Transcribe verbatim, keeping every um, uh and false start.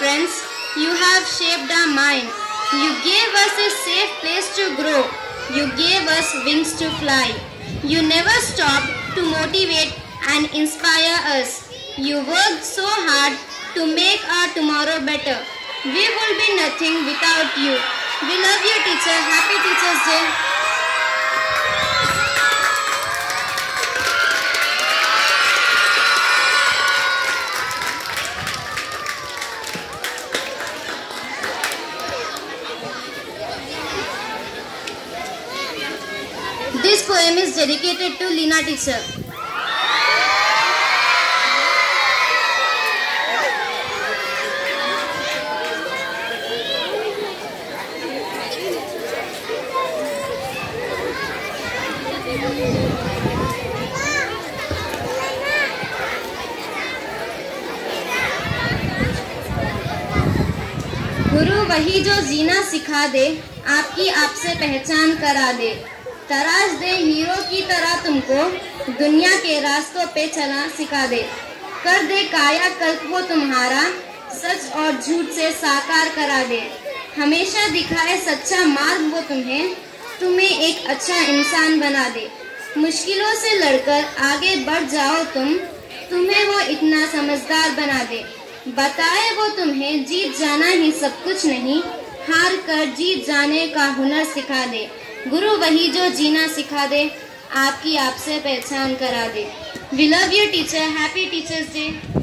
friends. You have shaped our mind. You gave us a safe place to grow. You gave us wings to fly. You never stopped to motivate and inspire us. You worked so hard to make our tomorrow better. We will be nothing without you. We love you, teacher. Happy Teachers Day. This poem is dedicated to Lina teacher. गुरु वही जो जीना सिखा दे, आपकी आपसे पहचान करा दे, तराश दे hero की तरह तुमको, दुनिया के रास्तों पे चलना सिखा दे, कर दे काया कल्प वो तुम्हारा, सच और झूठ से साकार करा दे, हमेशा दिखाए सच्चा मार्ग वो तुम्हें, तुम्हें एक अच्छा इंसान बना दे, मुश्किलों से लड़कर आगे बढ़ जाओ तुम, तुम्हें वो इतना समझदार बना दे, बताए वो तुम्हें जीत जाना ही सब कुछ नहीं, हार कर जीत जाने का हुनर सिखा दे, गुरु वही जो जीना सिखा दे, आपकी आपसे पहचान करा दे। We love you, teacher. Happy Teachers Day.